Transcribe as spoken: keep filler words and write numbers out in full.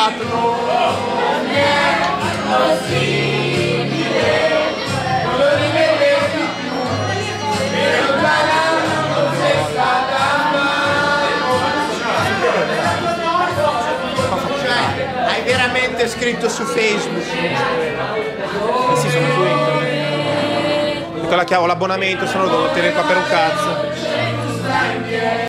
fatto? Non è possibile, non lo rivedresti più, e lontana non sei stata mai. Cioè, hai veramente scritto su Facebook? Eh sì, sono su internet. Con la chiave l'abbonamento, se no lo devo tenere qua per un cazzo.